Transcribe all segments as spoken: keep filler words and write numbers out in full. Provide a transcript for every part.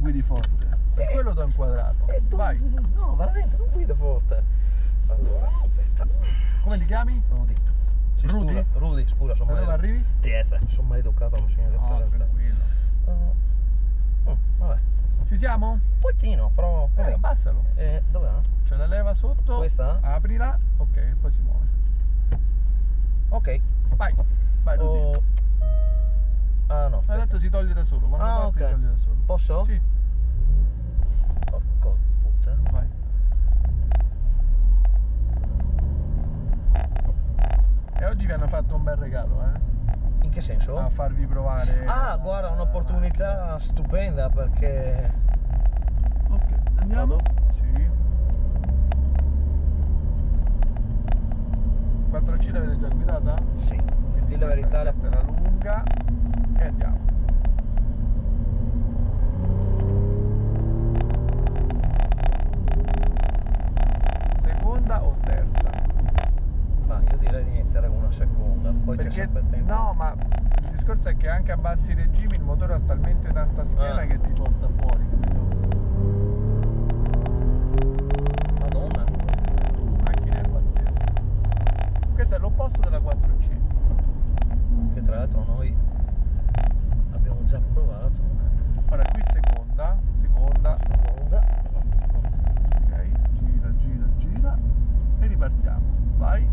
guidi forte. Per Eh, quello ti ho inquadrato. Eh, tu, Vai. no, veramente non guido forte. Allora, aspetta. Come ti chiami? Rudy. Sì, Rudy? Scusa, Rudy, scusa, sono Da dove maleducato. arrivi? Trieste, sono maleducato, non bisogna che No, presente. tranquillo. Uh, mm, vabbè. Ci siamo? Un pochino, però. Eh, vabbè. abbassalo. Eh, dov'è? C'è la leva sotto. Questa? Aprila. Ok, poi si muove. Ok. Vai. Vai, Rudy. Oh. Ah no. Ha detto si toglie da solo. Quando Ah, parti ok. si toglie da solo. Posso? Sì. Porco puttana. Vai. E oggi vi hanno fatto un bel regalo, eh? In che senso? A farvi provare. Ah, la- guarda, la un'opportunità macchina. stupenda perché. Ok, andiamo? Vado? Sì. quattro C l'avete già guidata? Sì. Di la verità, la... Questa è la lunga e andiamo. Seconda o terza? ma io direi di iniziare con una seconda, poi c'è Perché sempre il tempo. no, ma il discorso è che anche a bassi regimi il motore ha talmente tanta schiena Ah. che ti porta fuori, capito? Madonna. La macchina è pazzesca. Questo è l'opposto della quattro C. Che tra l'altro noi abbiamo già provato. Ora qui seconda, seconda, Seconda. ok, gira, gira, gira e ripartiamo. Vai.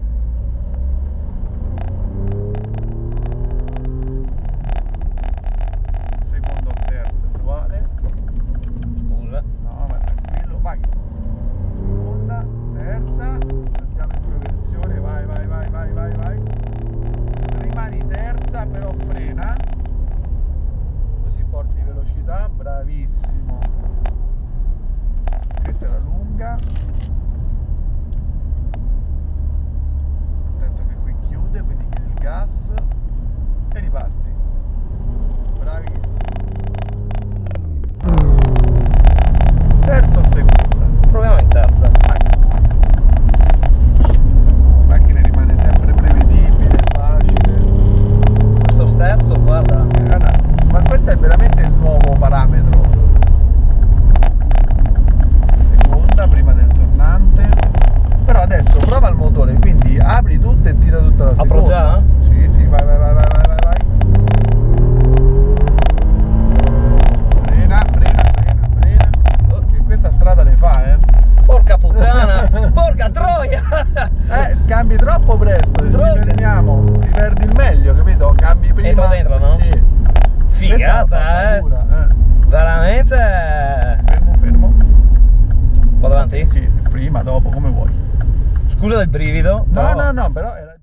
Seconda o terza è uguale. Scusa. No, ma tranquillo, vai. Seconda, terza, andiamo in progressione, vai, vai, vai, vai, vai, vai. Rimani terza, però frena. Così porti velocità, bravissimo. Questa è la lunga. Attento che qui chiude, quindi chiudi il gas e riparti. Bravissimo. Terza o seconda? Proviamo in terza. Vai. La macchina rimane sempre prevedibile, facile. Questo sterzo, guarda. Guarda, ma questo è veramente il nuovo parametro. Seconda, prima del tornante. Però adesso prova il motore, quindi apri tutto e tira tutta la seconda. Apro già? Sì, sì, vai, vai, vai, vai, vai, vai. Frena, frena, frena, frena. Che questa strada le fa, eh. Porca puttana! Porca troia! Eh, cambi troppo presto, ci Droga. fermiamo, ti perdi il meglio, capito? Cambi prima. Entro dentro, no? Sì. Figata, Questa è una eh! paura, eh. Veramente. Fermo, fermo. Qua davanti? Sì, prima, dopo, come vuoi. Scusa del brivido. No, però- no, no, però era